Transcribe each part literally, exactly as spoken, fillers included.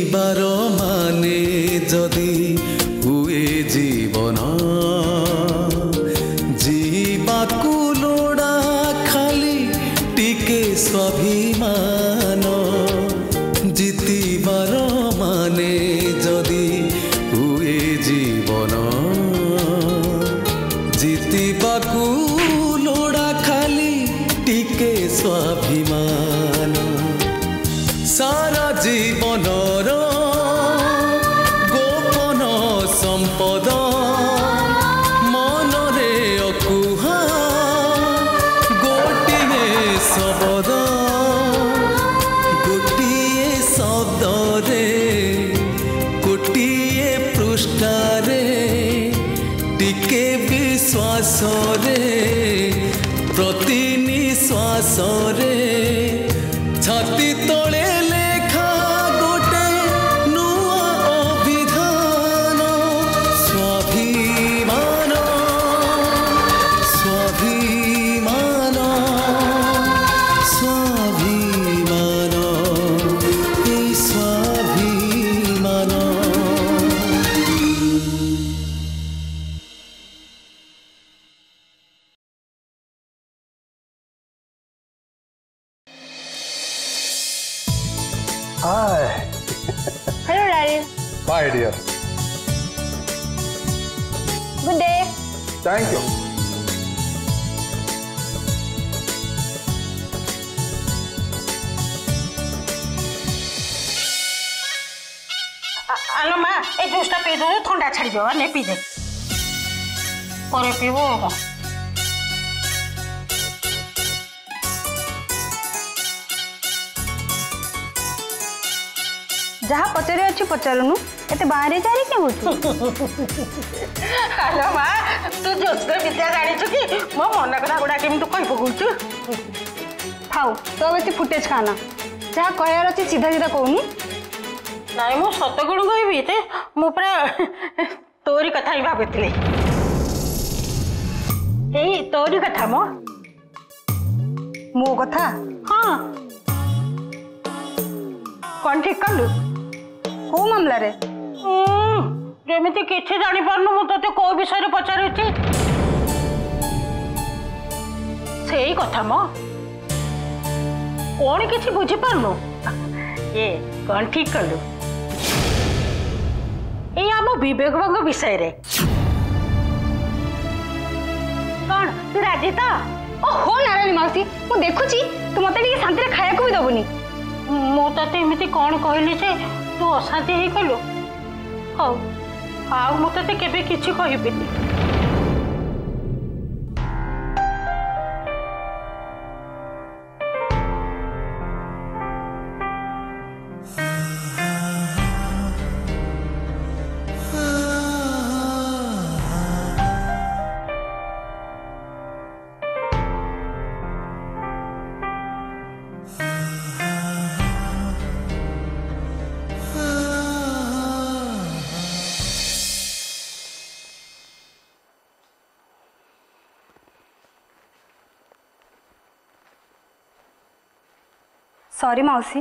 जीतिबार माने जदि हुए जीवन जीवाकू लोड़ा खाली टिके स्वाभिमान जीतिबार माने जदि हुए जीवन जीतिबाकू लोड़ा खाली टिके स्वाभिमान सारा जीवनर गोपन संपद मनरे अकुहा गोटिए शब्द गोटिए शब्दरे गोटिए पृष्ठारे टिके विश्वास रे प्रति निश्वास रे छाती तले लेखा गोटे नुआ अभिधान स्वाभिमान स्वाभिमान स्वाभिमान ए स्वाभिमान। Hi. Hello, Daddy. Bye, dear. Good day. Thank you. आलो माँ ए जूसटा पी दो ठंडा छाड़ी जाओ नहीं पी दे पर पीबो जहाँ पचारे अच्छी पचारुनु एते बाहर जारी के होछु। आलो माँ तू जोसर विद्या जानी छु कि मो मन कथा गुडा केम तू कहि पकुछु थाउ तो एते फुटेज खाना जहाँ कहयार अछि सीधा सीधा कहूनी नाई मो सत गुण कहबी ते मो पूरा तोरी कथा ही भाबुतले एई तोरी कथा मो मो कथा हाँ कौन ठीक कलु को मामला रे जमीती किसी जानी पारनु मु तते को विषय रे पचारुची सेही कथा मो कौन किसी बुझी पारनु ये कौन ठीक कलु ये आम विवेक भंग विषय रे कौन तू राजी तो ओहो नारायणी माउसी मु देखुची तू मते टिके शांति रे खाया को भी दबुनी मु तते एमिति कौन कहली जे तू अशांति हे कलु हौ आ मु तते केबे किछि कहिबिनी सॉरी माउसी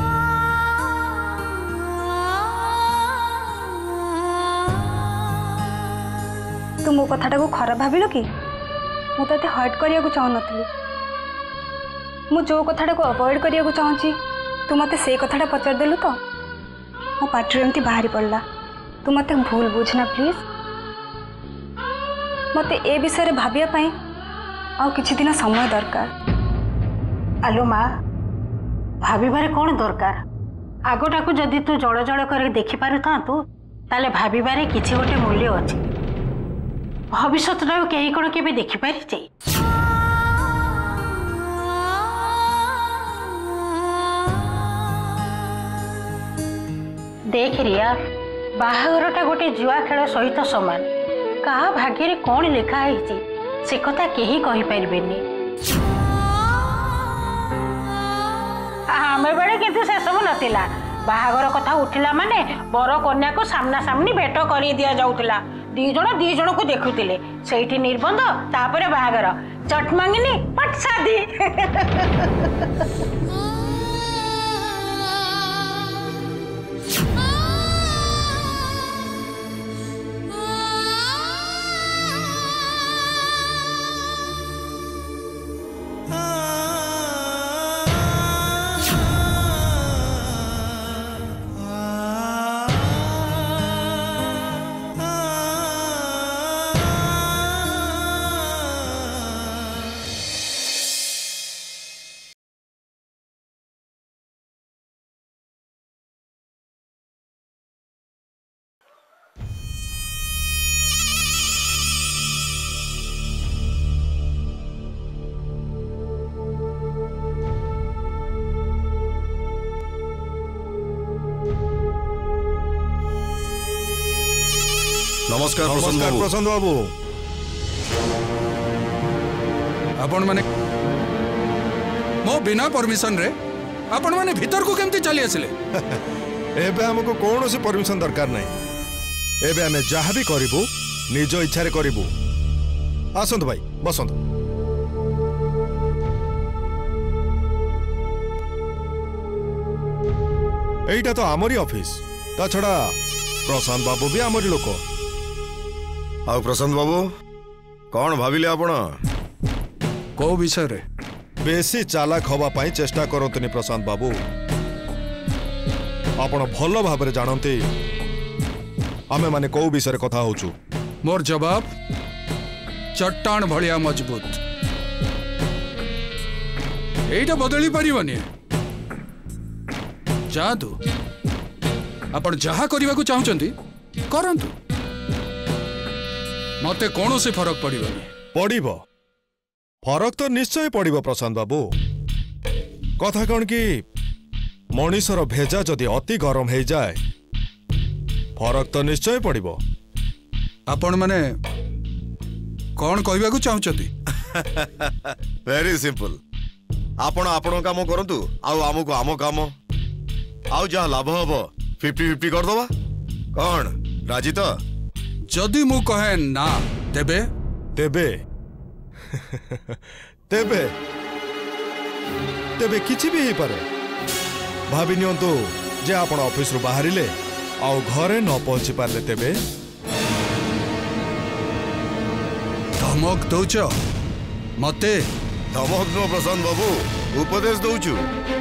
तू मो कथाटा को खराब भाविलु कि मु तते हर्ट करिया को चाहू नथली मु जो कथाटा को अवॉइड करिया को चाहूची तू मते से कथाटा पचार देलु तो मो पार्टी एमती बाहरी पड़ला तू मते भूल बुझना प्लीज मते ए विषय रे भाबिया पई आ किछि दिन समय दरकार। आलो माँ भाविबारे कौन दरकार आगटाकू जदि तू जड़ जड़ कर देखि पारु थांतु ताले भाविबारे किछि गोटे मूल्य अछि भविष्यटा कहीं कौन के देखि पारिछे देख रिया बाहागरटा गोटे जुआ खेल सहित सामान का भाग्य रे कौन लिखा है से कथा केही कहि पारबेनी आमे बेले किंतु से सब नथिला बाहागर कथा उठिला माने बर कन्या को सामना सामनी भेट करी दिया जाउतला दी जण दी जण को देखुतिले सेठी निर्बंध तापरे बाहागर चट मांगनी पट शादी नमस्कार प्रशांत नमस्कार बाबू प्रशांत बाबू आपण माने मो बिना परमिशन रे आपण माने भीतर को केमती चली आसिले एबे हमको कौन सी परमिशन दरकार नहीं एबे हमें जहाँ भी करिबू निज इच्छा रे करिबू आसंत भाई बसंत एटा तो आमरी ऑफिस ता छड़ा प्रशांत बाबू भी आमरी लोक आ प्रशांत बाबू कौन भाविले आपण को विषय रे बेसी चालाक हवा पाई चेष्टा करतनी प्रशांत बाबू आपण भल भाबरे जानते आमे माने को विषय कथा होचु मोर जवाब चट्टान भलिया मजबूत एटा बदली परिबनी जादू आपण जहा करने को चाहते करंतु मते कौन से फरक पड़िबनी पड़िबो फरक तो निश्चय पड़िबो प्रशांत बाबू कथा कौन कि मनीषर भेजा जदि अति गरम हो जाए फरक तो निश्चय पड़िबो आपण माने कौन कहबा को चाहते वेरी सिंपल आपण आपण काम करंतु आउ आमको आम काम आउ जहाँ लाभ हम फिफ्टी फिफ्टी कर दबा कौन राजी तो जदि मु कहे ना तेबे तेबे तेबे तेबे किछि भी ही पारे भाभी नियंतु जे आपण ऑफिस रु बाहरिले आउ घरे न पहुंची पारले तेबे धमक दौच मते धमक नो प्रशांत बाबू उपदेश दौचु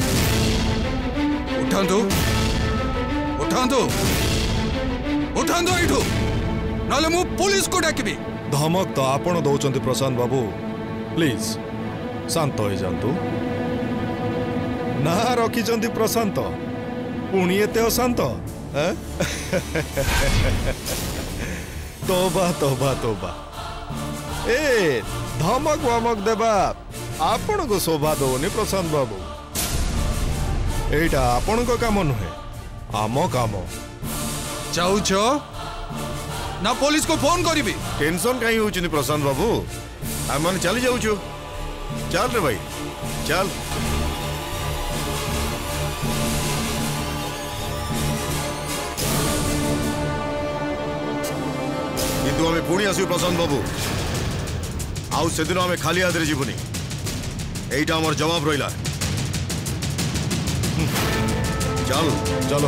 उठांतु उठांतु उठांतु एठू नाले मु पुलिस को डाकिबी धमक तो आपण दौचंती प्रशांत बाबू प्लीज शांत हो जातु ना रखिचंती प्रशांत पुणी एते अशांत तोबा तोबा तोबा ए धमक वमक देबा आपण को शोभा दौनी प्रशांत बाबू एटा आपण को काम नुहे आम काम जाऊछ ना पुलिस को फोन करीबी टेंशन कहीं होचनी प्रशांत बाबू आम माने चली जाऊछु चल रे भाई चल किंतु हमें पुणी आसु प्रशांत बाबू आउ से दिन हमें खाली हाथ रे जीवनी एटा हमर जवाब रहिला चल चलो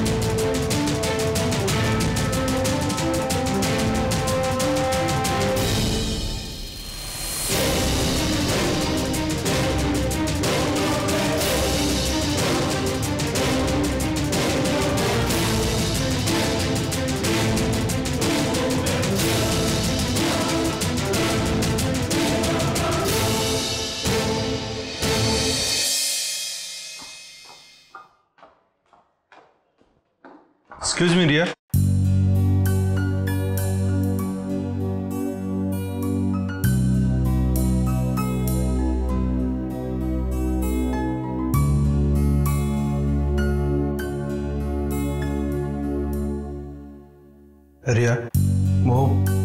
Excuse me, dear. रिया मो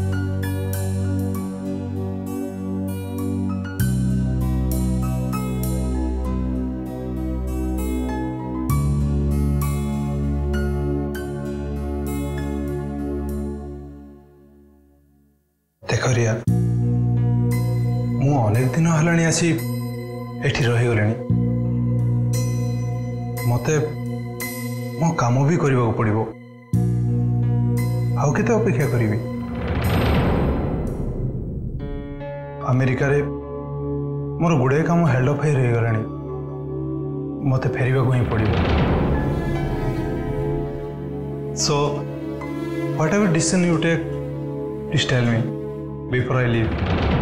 देख रिया मु अनेक दिन हलाणी आसी एठी रही गलेनी मते मो काम भी करबा को पड़िबो आउ केते अपेक्षा करिवि अमेरिका रे मोर गुडे काम हेल्ड अप हे रही गलानी मते फेरिबा को ही पड़िबो so whatever decision you take please tell me before I leave.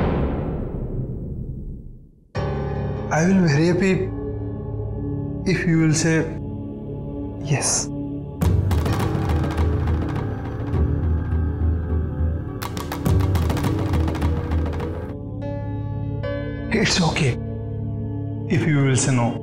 I will be very happy if you will say yes. It's okay if you will say no.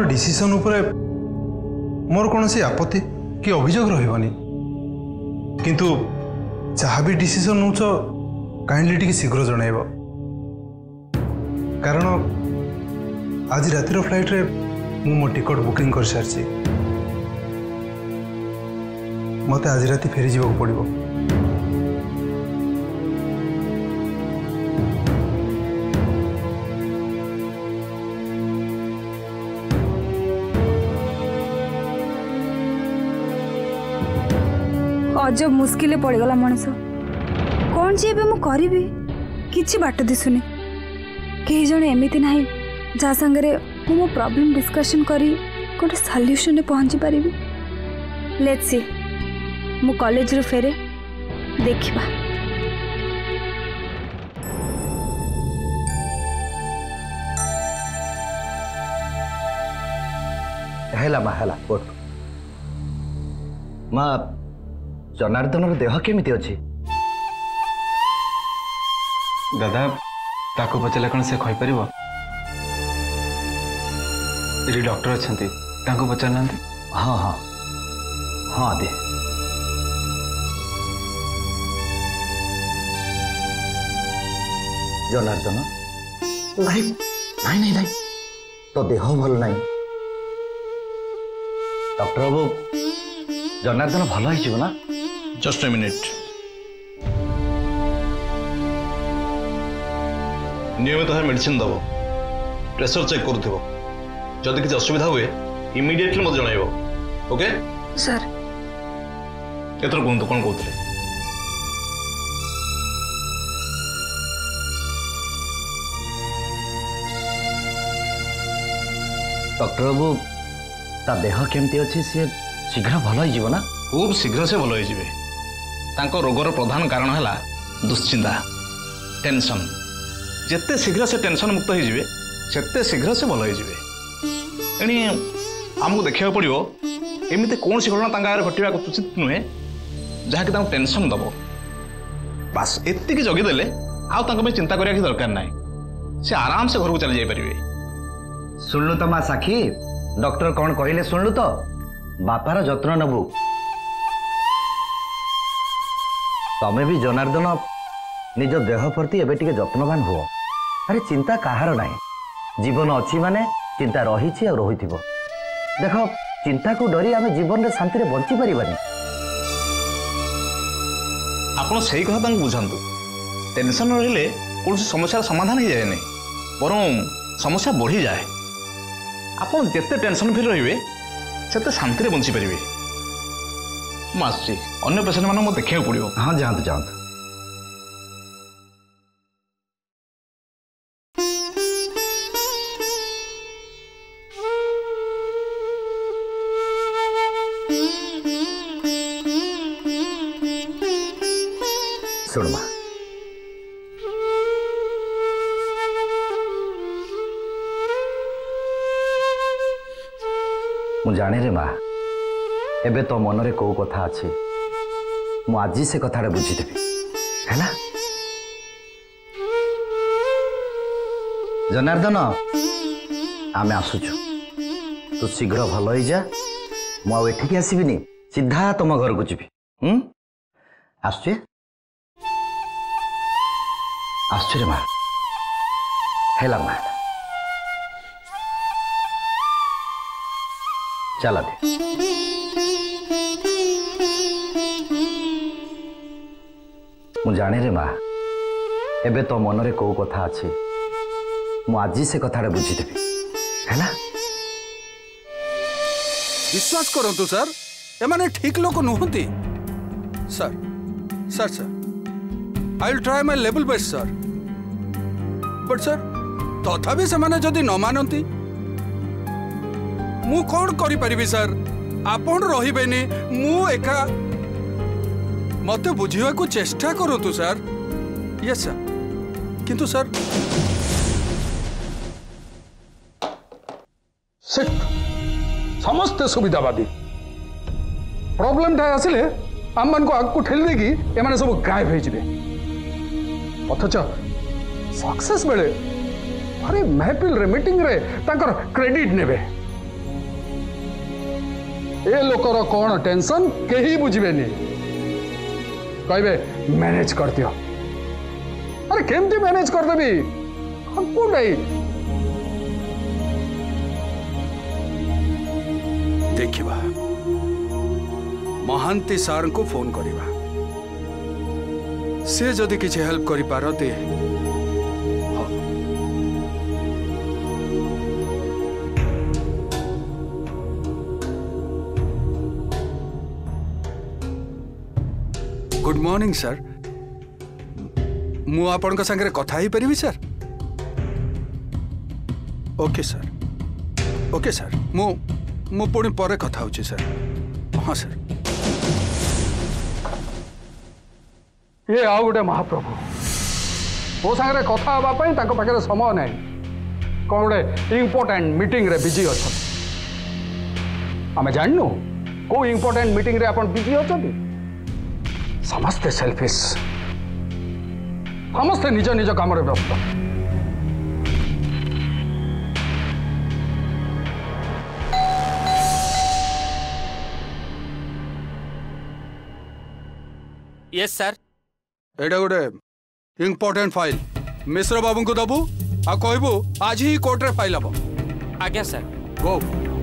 Decision उपरे मोर कौन सी आपत्ति कि अभियोग रही किंतु जहाँ भी डिसीजन नौच काइंडली टी शीघ्र जनइब कारण आज रातिर फ्लाइट रे मु मो टिकट बुकिंग कर सारी मत आज राति फेरी जावाक पड़िबो। अजब मुस्किल पड़गला मनीष कौन जी एबे मु करिबी किछि बाट दिसुनी कई जण एमिति नाही जा संगरे मु मो प्रॉब्लम डिस्कशन करी कोटे सॉल्यूशन ने पहुंची परिबी। लेट्स सी मु कॉलेज रो फेरे देखिबा। हेला मा हेला बोट मा जनार्दन देह केमिति अछि दादा ताको पचले कौन से खई परिबो ये डॉक्टर अच्छे पचार हाँ हाँ हाँ दे जनार्दन नहीं नहीं नहीं नहीं तो देह भल नहीं डॉक्टर बाबू जनार्दन भल हो ना जस्ट ए मिनिट नियमित भाव मेडिसिन दब प्रेशर चेक करूथबो जदि किसी असुविधा हुए इमिडिएटली मत जणाइबो ओके सर एतर कोन कोन कहतले डॉक्टर बाबू ता देह केमती अछि से शीघ्र भल हो ना खूब शीघ्र से भल हो तांको रोगर प्रधान कारण है दुश्चिंता टेंशन जिते शीघ्र से टेंशन मुक्त हो सेते शीघ्र से भल हो एणी आमको देखा पड़ो एमती कौन सी घटना आगे घटवा उचित नुहे जहाँकि टेंशन दब बास एति जगिदेले आउ चिंता करिया कि दरकार ना से आराम से घर को चली जाइए। सुनलु तो माँ साखी डॉक्टर कौन कहले सुनलु तो बापार जत्न नबु तमें भी जनार्दन निज देह प्रति एबे टिके जत्नवान हुओ। अरे चिंता कहार नहीं जीवन अच्छी माने चिंता रही और रही देख चिंता को डरी आम जीवन में शांति बंची पारिबानी। आपन सही कथा बुझातु टेंशन रहिले कौन समस्या समाधान हो जाए नहीं बरं समस्या बढ़ी जाए। आपन जिते टेंशन फ्री रे सेते शांति बंची पारे। मुझे अन्य पेशेंट मान देखा पड़ो। हाँ जातु जातु सुन माँ मु जाने रे माँ एबे तो मन रे को कथा अच्छी मु आज से कथा बुझीदेवी है जनार्दन आमे आसुचु तू शीघ्र भल हो जा मु एठिक आसबिनी सीधा तुम घर को जीवी। हम्म आसुचे आसुरे माँ हेला माँ चला दे मु जाने रे माँ एबे तो मन रे को कथा अच्छी मु आज से कथा बुझीदेवी है विश्वास करंतु सर एमाने ठीक लोक नुहति sir sir sir I will try my level best sir but sir तथापि से माने जदि न मानती मु कौन करि परिबी सर आपण रहिबेनी मु एका मते बुझिवा को चेष्टा करंतु सर। यस सर किंतु सर समस्त सुविधावादी प्रॉब्लम टा आसिले आम मान को आग को ठेली देगी एमाने सब गायब हो जिवे अथच सक्सेस बेले अरे महफिल रे मीटिंग रे ताकर क्रेडिट नेबे ए लोकर कौन टेंशन कहीं बुझेनि कहे मैनेज कर दियो। अरे केमती मैनेज करदेवी हमको नहीं देखिबा महांती सार को फोन करिबा से जदि किसी हेल्प करि पारते गुड मॉर्निंग सर मु आपण का संगे कथा ही परिबी sir. Okay sir okay sir मु मु पुणी पर कथा होची सर। हाँ सर ये आउ गोटे महाप्रभु मो सागर कथा हाँपाई पाखे समय ना कौन गोटे इम्पोर्टाट मीटिंग रे बिजी अच्छा आम जानू को इम्पोर्टाट मीटिंग रे आपण बिजी अच्छा समस्ते सेल्फिश समस्ते निज निज काम व्यस्त। यस सर एटा गोटे इम्पोर्टेंट फाइल मिश्र बाबू को दबू आ कहबू आज ही कोर्ट रे फाइल हबो। आज्ञा सर गो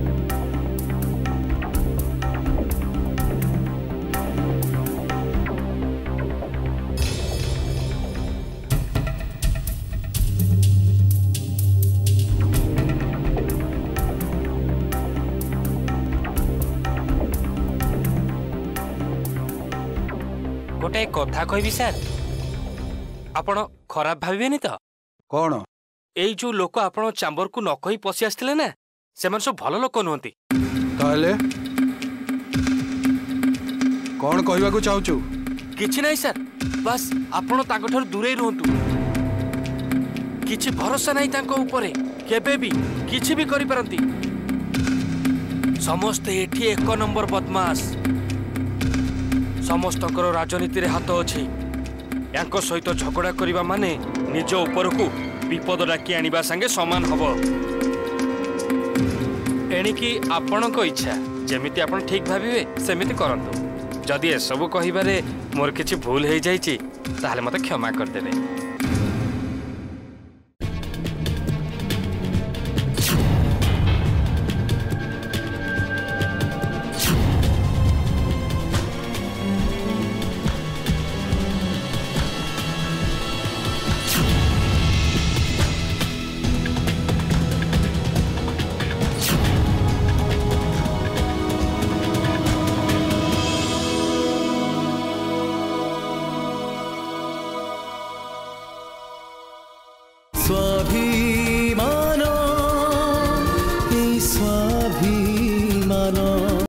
गोटे कथा कहबी सर आपण खराब भाविबेनी तो कौन एई जो लोक आपण चैम्बर को न कही पसी आस्थिले ना से सब भल लोक नुहंती ताले कौन कहबा को चाहूचु किछि नहीं सर बस आपण ताको ठर दूरे रहंतु किछि भरोसा नहीं तांको ऊपरे केबे भी किछि भी करि परंती समस्त एठी एक नंबर बदमाश समस्त राजनीति रे हाथ अच्छी यांको सहित झगड़ा करिबा माने निज ऊपर को विपद डाकी आनिबा संगे समान हबो एणिकी आपणको इच्छा जेमिति आपण ठीक भाबिबे सेमिति करंतु जदि ए सब कहिबारे मोर किछि भूल हे जाइछि ताहाले मते क्षमा कर देबे।